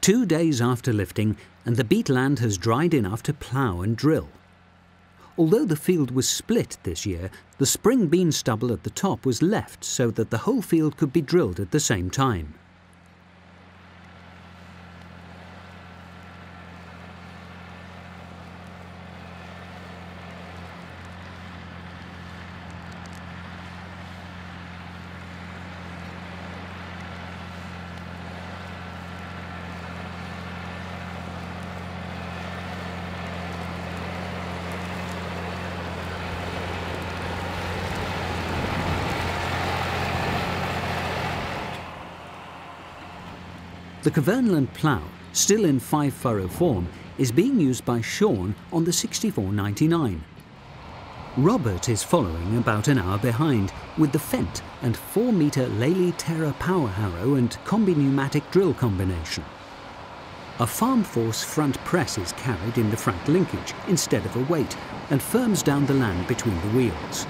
2 days after lifting, and the beat land has dried enough to plough and drill. Although the field was split this year, the spring bean stubble at the top was left so that the whole field could be drilled at the same time. The Kverneland plough, still in 5-furrow form, is being used by Sean on the 6499. Robert is following about an hour behind with the Fendt and 4-metre Lely Terra power harrow and combi pneumatic drill combination. A farm force front press is carried in the front linkage instead of a weight and firms down the land between the wheels.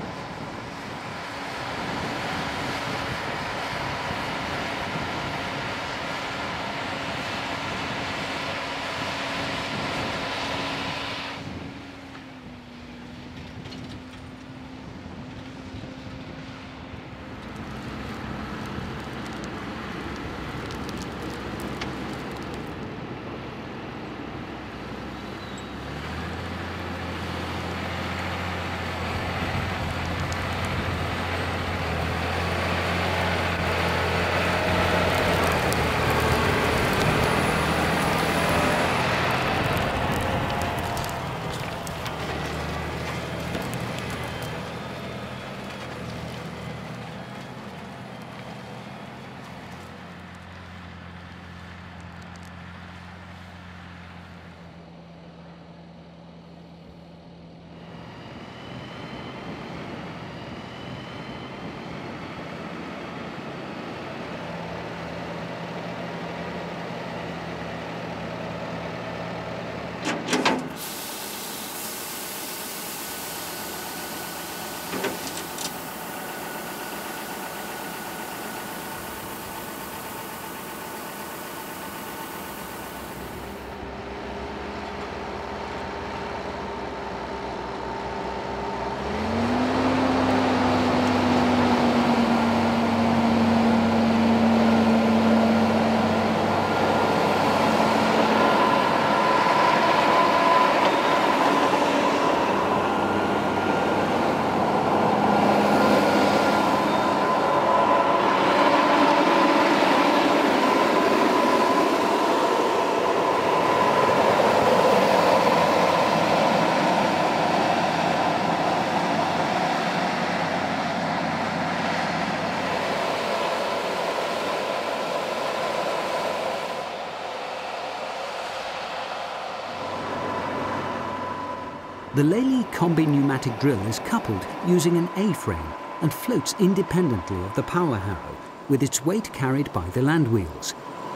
The Lely combi pneumatic drill is coupled using an A-frame and floats independently of the power harrow, with its weight carried by the land wheels.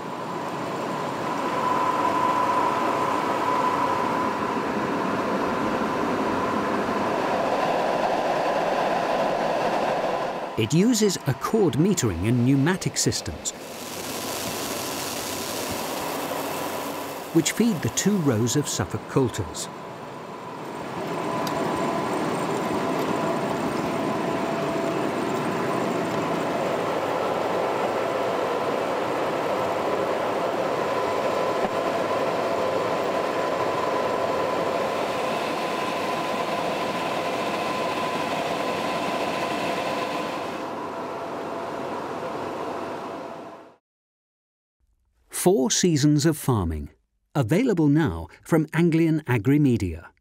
It uses accord metering and pneumatic systems, which feed the 2 rows of Suffolk coulters. Four Seasons of Farming, available now from Anglian Agrimedia.